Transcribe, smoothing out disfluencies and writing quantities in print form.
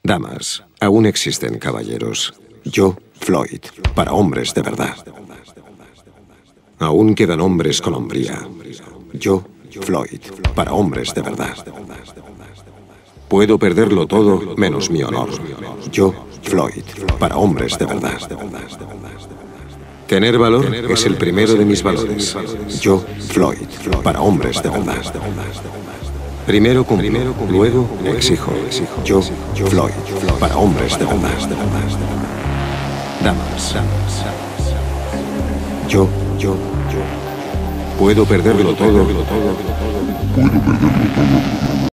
Damas, aún existen caballeros. Yo, Floyd, para hombres de verdad. Aún quedan hombres con hombría. Yo, Floyd, para hombres de verdad. Puedo perderlo todo menos mi honor. Yo, Floyd, para hombres de verdad. Tener valor es el primero de mis valores. Yo, Floyd, para hombres de verdad. Primero cumplo, luego exijo. Yo, Floyd, para hombres de verdad. Damas. Yo. Puedo perderlo todo